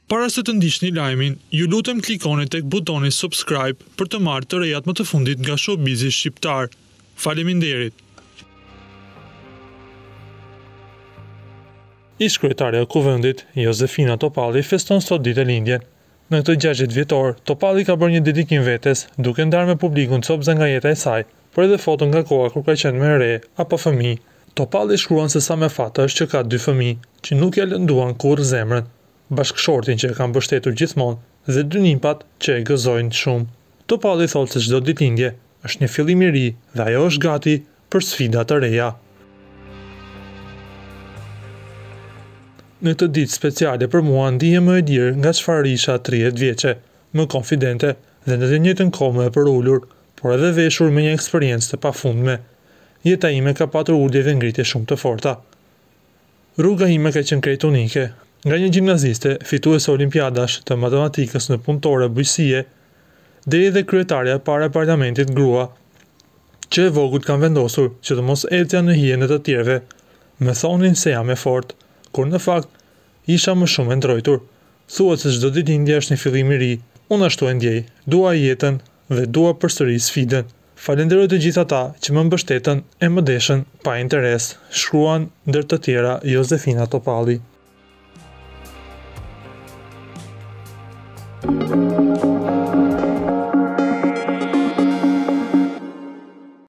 Para se të ndiqni lajmin, ju lutem klikoni tek butoni subscribe për të marrë të rejat më të fundit nga showbizi shqiptar. Faleminderit. Ish-kryetaria e Kuvendit, Jozefina Topalli, feston sot ditëlindjen. Në këtë 60 vjetor, Topalli ka bërë një dedikim vetes, duke ndarë me publikun copëza nga jeta e saj, por edhe foto nga koha kur ka qenë më e re apo fëmijë. Topalli shkruan se sa më fatë është që ka 2 fëmijë, që nuk ja lënduan kurrë zemrën, bashkëshortin që e kanë mbështetur gjithmonë dhe 2 nimpat që e gëzojnë shumë. Topalli thotë se çdo ditëlindje është një fillim i ri dhe ajo është gati për sfida të reja. Në këtë ditë speciale për mua ndihem më e lirë nga çfarë isha 30 vjeçe, më konfidente dhe në të njëjtën kohë më e përulur, por edhe veshur me një eksperiencë të pafundme. Jeta ime ka patur ulje dhe ngritje shumë të forta. Rruga ime ka qenë krejt unike, nga një gjimnaziste fituese olimpiadash të matematikës në punëtore bujësie, deri dhe kryetarja e parë e parlamentit grua, që e vogël kanë vendosur që të mos ecja në hijen e të tjerëve. Më thonin se jam e fortë, kur në fakt isha më shumë e ndrojtur. Thuhet se çdo ditëlindje është një fillim i ri. Unë ashtu e ndjej, dua jetën dhe dua përsëri sfidën. Falenderoj të gjithë ata që më mbështetën e më deshën pa interes, shkruan ndër të tjera Jozefina Topalli.